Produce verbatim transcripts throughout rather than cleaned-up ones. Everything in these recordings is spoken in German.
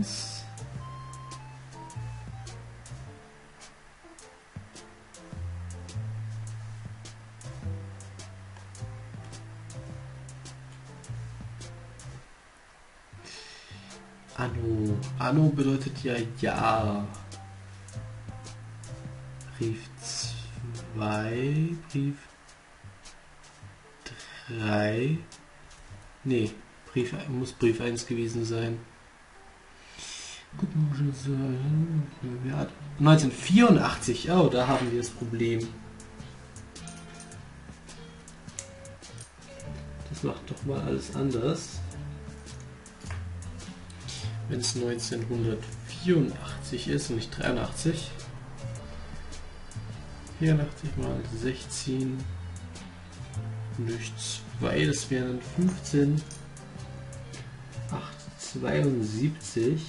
eins. Anno. Anno bedeutet ja ja. Brief zwei, Brief drei. Nee, Brief, muss Brief eins gewesen sein. Gucken wir so. neunzehnhundertvierundachtzig, oh, da haben wir das Problem. Das macht doch mal alles anders. Wenn es neunzehnhundertvierundachtzig ist und nicht dreiundachtzig. vierundachtzig mal sechzehn durch zwei, das wären fünfzehn. achthundertzweiundsiebzig.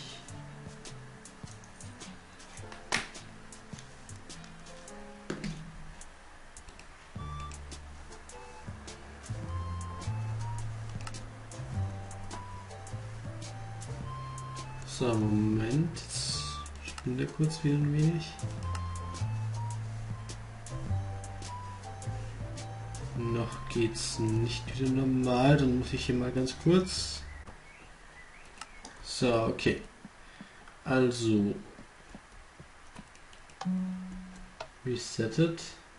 So, Moment. Jetzt spinnt er kurz wieder ein wenig. Noch geht's nicht wieder normal, dann muss ich hier mal ganz kurz. So, okay. Also. Resettet.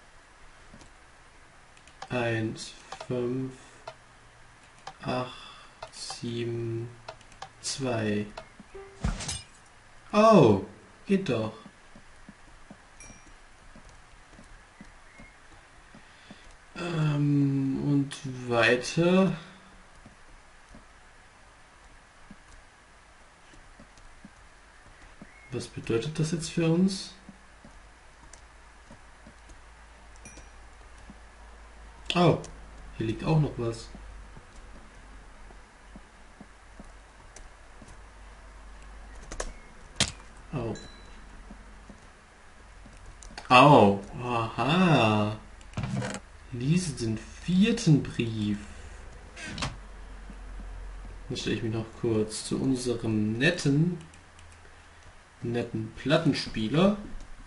eins, fünf, acht, sieben, zwei. Oh, geht doch. Ähm, und weiter. Was bedeutet das jetzt für uns? Oh, hier liegt auch noch was. Oh. Oh, aha. Lies den vierten Brief. Dann stelle ich mich noch kurz zu unserem netten, netten Plattenspieler.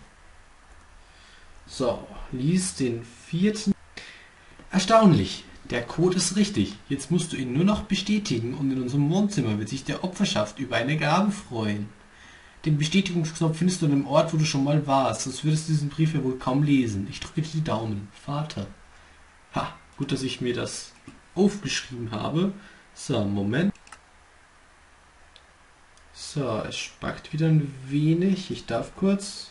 So, lies den vierten. Erstaunlich, der Code ist richtig. Jetzt musst du ihn nur noch bestätigen und in unserem Wohnzimmer wird sich der Opferschaft über eine Gabe freuen. Den Bestätigungsknopf findest du an dem Ort, wo du schon mal warst. Sonst würdest du diesen Brief ja wohl kaum lesen. Ich drücke dir die Daumen. Vater. Ha, gut, dass ich mir das aufgeschrieben habe. So, Moment. So, es spackt wieder ein wenig. Ich darf kurz.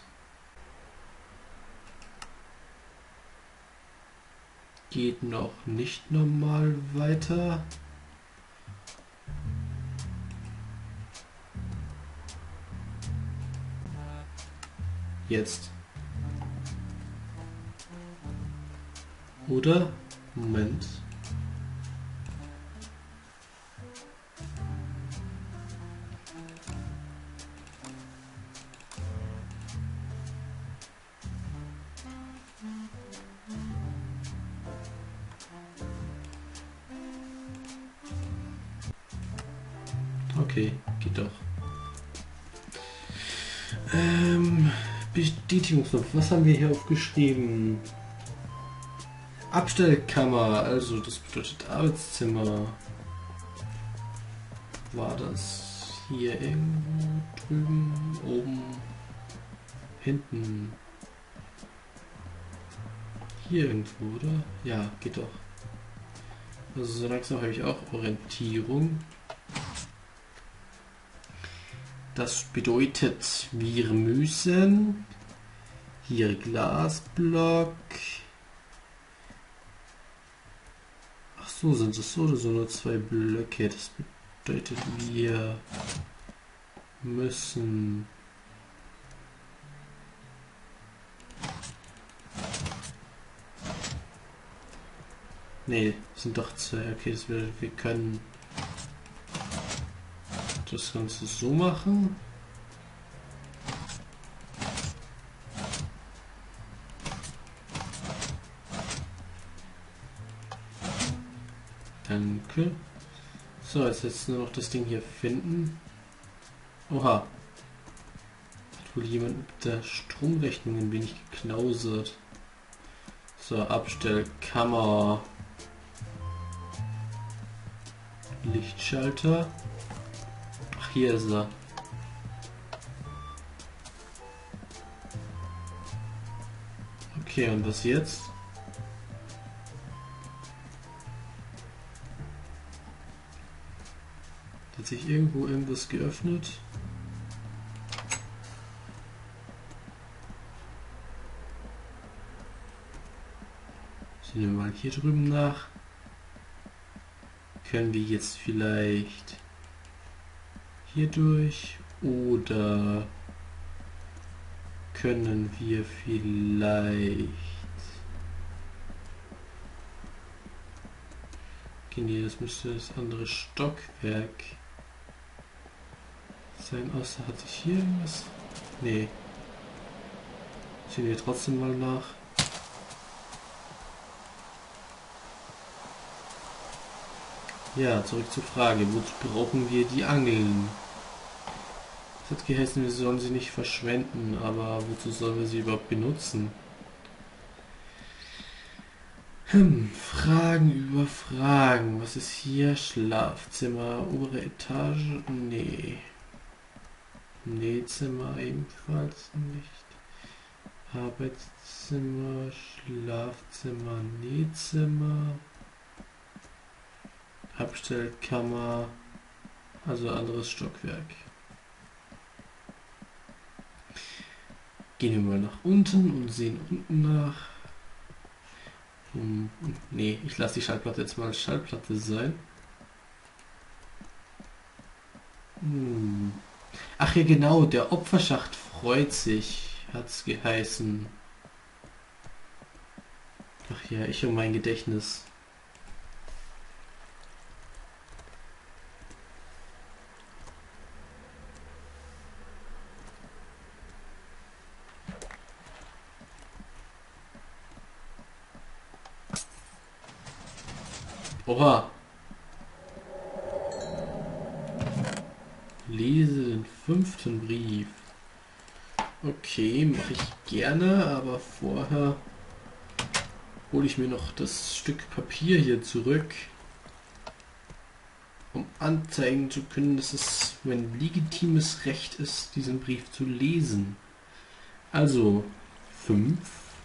Geht noch nicht normal weiter. Jetzt. Oder? Moment. Okay, geht doch. Ähm, Bestätigungsknopf. Was haben wir hier aufgeschrieben? Abstellkammer, also das bedeutet Arbeitszimmer. War das hier irgendwo drüben, oben, hinten? Hier irgendwo, oder? Ja, geht doch. Also so langsam habe ich auch Orientierung. Das bedeutet, wir müssen hier Glasblock. Ach so, sind es so oder so nur zwei Blöcke. Das bedeutet, wir müssen nee, sind doch zwei. Okay, das bedeutet, wir können das Ganze so machen. Danke. So, jetzt jetzt nur noch das Ding hier finden. Oha. Hat wohl jemand mit der Stromrechnung ein wenig geknausert. So, Abstellkammer. Lichtschalter. Ach, hier ist er. Okay, und was jetzt? Hat sich irgendwo irgendwas geöffnet? Sehen wir mal hier drüben nach. Können wir jetzt vielleicht hier durch oder können wir vielleicht... Okay, nee, das müsste das andere Stockwerk sein, außer hatte ich hier irgendwas? Nee. Sehen wir trotzdem mal nach. Ja, zurück zur Frage, wozu brauchen wir die Angeln? Es hat geheißen, wir sollen sie nicht verschwenden, aber wozu sollen wir sie überhaupt benutzen? Hm, Fragen über Fragen. Was ist hier? Schlafzimmer, obere Etage? Nee. Nähzimmer ebenfalls nicht. Arbeitszimmer, Schlafzimmer, Nähzimmer. Abstellkammer, also anderes Stockwerk. Gehen wir mal nach unten und sehen unten nach. Hm, nee, ich lasse die Schallplatte jetzt mal Schallplatte sein. Hm. Ach ja, genau, der Opferschacht freut sich, hat's geheißen. Ach ja, ich und mein Gedächtnis. Oha. Lese den fünften Brief. Okay, mache ich gerne, aber vorher hole ich mir noch das Stück Papier hier zurück, um anzeigen zu können, dass es mein legitimes Recht ist, diesen Brief zu lesen. Also fünf,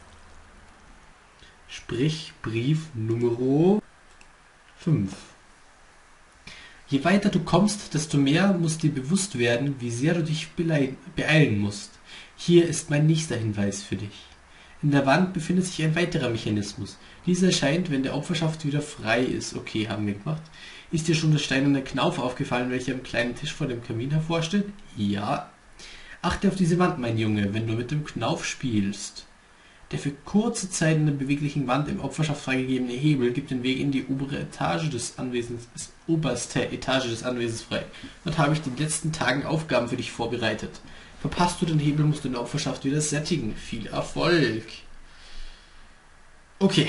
sprich Brief Nummer fünf. Je weiter du kommst, desto mehr muss dir bewusst werden, wie sehr du dich beeilen musst. Hier ist mein nächster Hinweis für dich. In der Wand befindet sich ein weiterer Mechanismus. Dieser erscheint, wenn der Opferschaft wieder frei ist. Okay, haben wir gemacht. Ist dir schon das steinerne Knauf aufgefallen, welcher am kleinen Tisch vor dem Kamin hervorsteht? Ja. Achte auf diese Wand, mein Junge, wenn du mit dem Knauf spielst. Der für kurze Zeit in der beweglichen Wand im Opferschaft freigegebene Hebel gibt den Weg in die obere Etage des Anwesens, ist oberste Etage des Anwesens frei. Dort habe ich in den letzten Tagen Aufgaben für dich vorbereitet. Verpasst du den Hebel, musst du in der Opferschaft wieder sättigen. Viel Erfolg! Okay.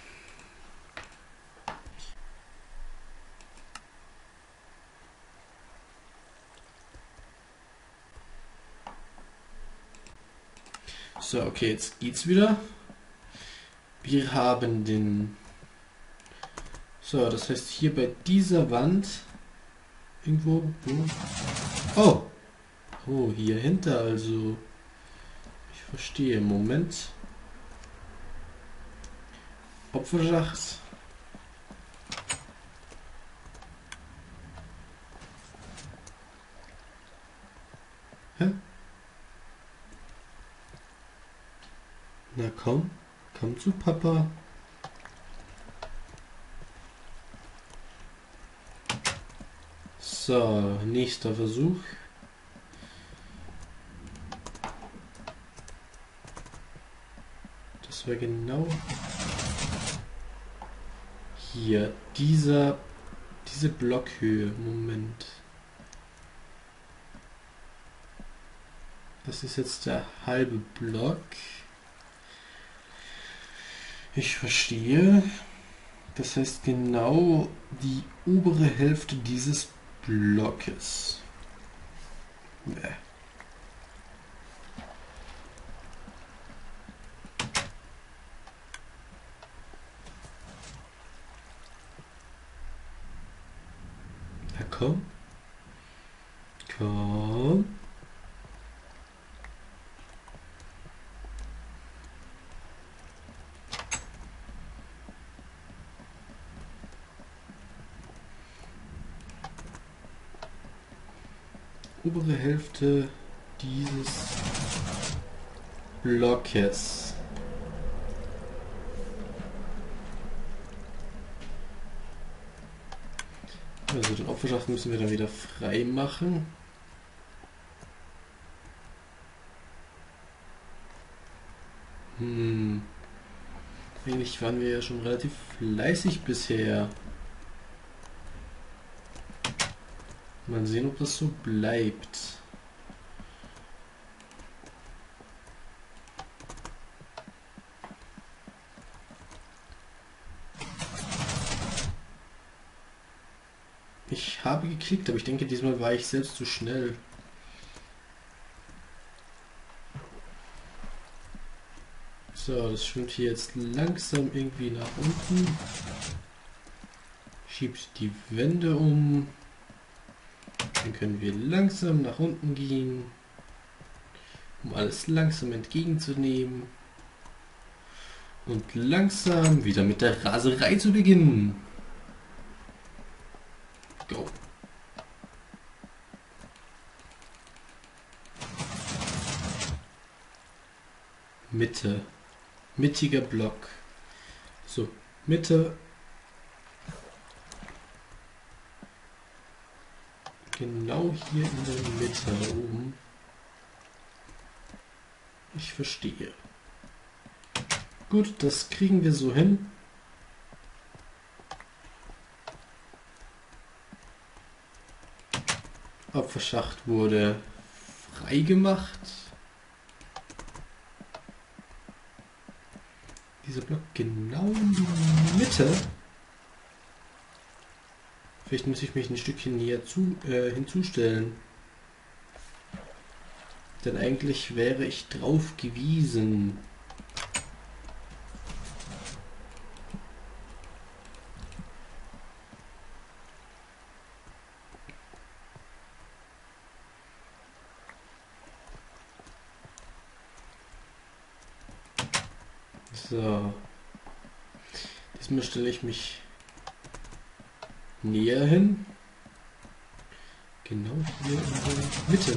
So, okay, jetzt geht's wieder. Wir haben den... So, das heißt hier bei dieser Wand... Irgendwo... Oh! Oh, hier hinter also. Ich verstehe. Moment. Opferschacht. Hä? Na komm. Komm zu Papa. So, nächster Versuch. Das war genau hier. Dieser, diese Blockhöhe. Moment. Das ist jetzt der halbe Block. Ich verstehe. Das heißt genau die obere Hälfte dieses Blockes. komm. Komm. Obere Hälfte dieses Blockes. Also den Opferschacht müssen wir dann wieder frei machen. Hm. Eigentlich waren wir ja schon relativ fleißig bisher. Mal sehen, ob das so bleibt. Ich habe geklickt, aber ich denke, diesmal war ich selbst zu schnell. So, das schwimmt hier jetzt langsam irgendwie nach unten. Schiebt die Wände um. Dann können wir langsam nach unten gehen, um alles langsam entgegenzunehmen. Und langsam wieder mit der Raserei zu beginnen. Go. Mitte. Mittiger Block. So, Mitte. Genau hier in der Mitte oben. Ich verstehe. Gut, das kriegen wir so hin. Opferschacht wurde freigemacht. Dieser Block genau in die Mitte. Vielleicht muss ich mich ein Stückchen näher zu, äh, hinzustellen. Denn eigentlich wäre ich drauf gewiesen. So. Diesmal stelle ich mich näher hin. Genau hier in der Mitte.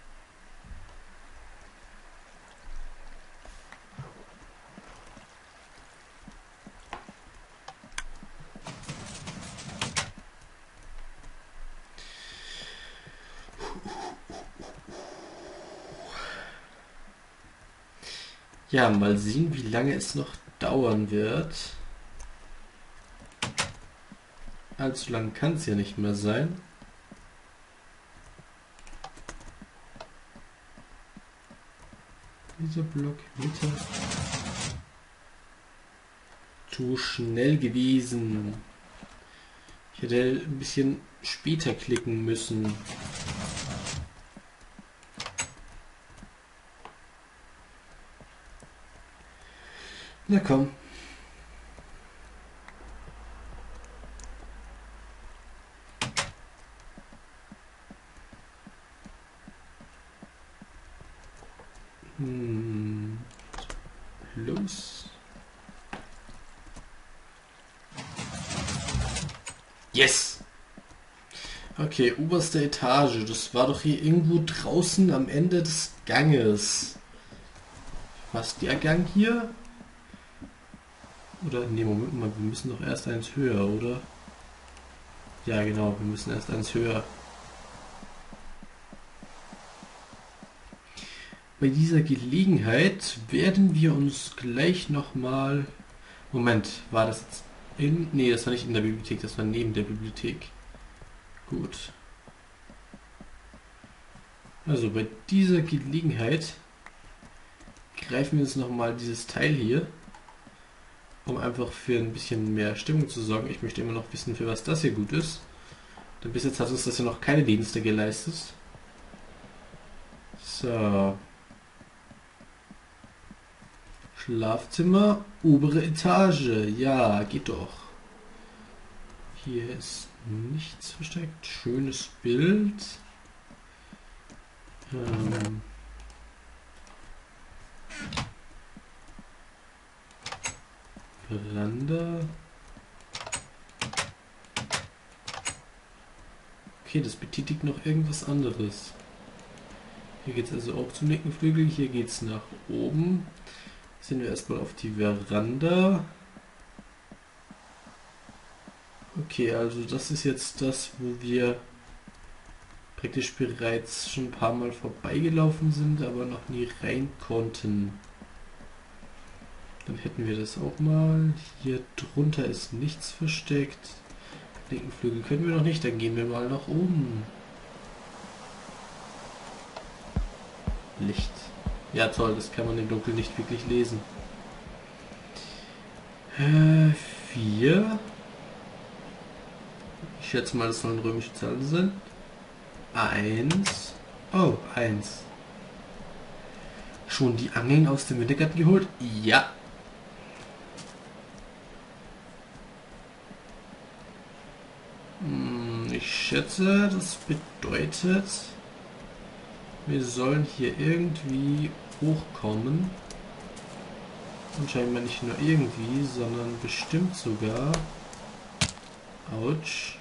Ja, mal sehen, wie lange es noch dauern wird. Allzu lang kann es ja nicht mehr sein. Dieser Block Mitte. Zu schnell gewesen. Ich hätte ein bisschen später klicken müssen. Na komm. Hm. Los. Yes! Okay, oberste Etage. Das war doch hier irgendwo draußen am Ende des Ganges. Was, der Gang hier? Oder, nee, Moment mal, wir müssen doch erst eins höher, oder? Ja, genau, wir müssen erst eins höher. Bei dieser Gelegenheit werden wir uns gleich nochmal... Moment, war das jetzt in... Nee, das war nicht in der Bibliothek, das war neben der Bibliothek. Gut. Also bei dieser Gelegenheit greifen wir uns nochmal dieses Teil hier, um einfach für ein bisschen mehr Stimmung zu sorgen. Ich möchte immer noch wissen, für was das hier gut ist. Denn bis jetzt hat uns das ja noch keine Dienste geleistet. So. Schlafzimmer, obere Etage. Ja, geht doch. Hier ist Nichts versteckt. Schönes Bild. Ähm Veranda. Okay, das betätigt noch irgendwas anderes. Hier geht es also auch zum linken Flügel. Hier geht es nach oben. Sind wir erstmal auf die Veranda. Okay, also das ist jetzt das, wo wir praktisch bereits schon ein paar Mal vorbeigelaufen sind, aber noch nie rein konnten. Dann hätten wir das auch mal. Hier drunter ist nichts versteckt. Linken Flügel können wir noch nicht, dann gehen wir mal nach oben. Licht. Ja toll, das kann man im Dunkeln nicht wirklich lesen. Äh, vier. Ich schätze mal, das sollen römische Zahlen sein. Eins. Oh, eins. Schon die Angeln aus dem Wintergarten geholt? Ja. Ich schätze, das bedeutet, wir sollen hier irgendwie hochkommen. Und scheinbar nicht nur irgendwie, sondern bestimmt sogar. Autsch.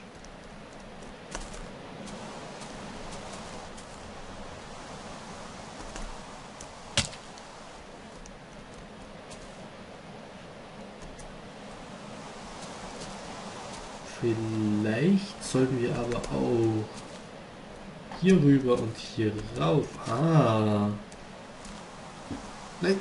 Vielleicht sollten wir aber auch hier rüber und hier rauf. Ah. Nein.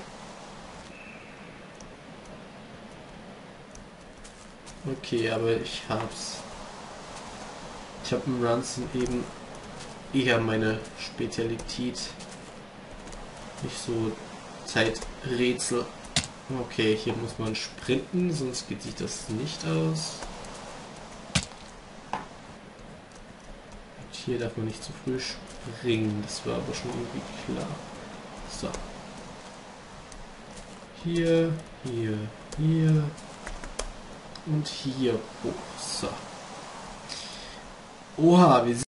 Okay, aber ich hab's. Ich habe im Runzen eben eher meine Spezialität. Nicht so Zeiträtsel. Okay, hier muss man sprinten, sonst geht sich das nicht aus. Hier darf man nicht zu früh springen, das war aber schon irgendwie klar. So. Hier, hier, hier und hier hoch. So. Oha, wir sind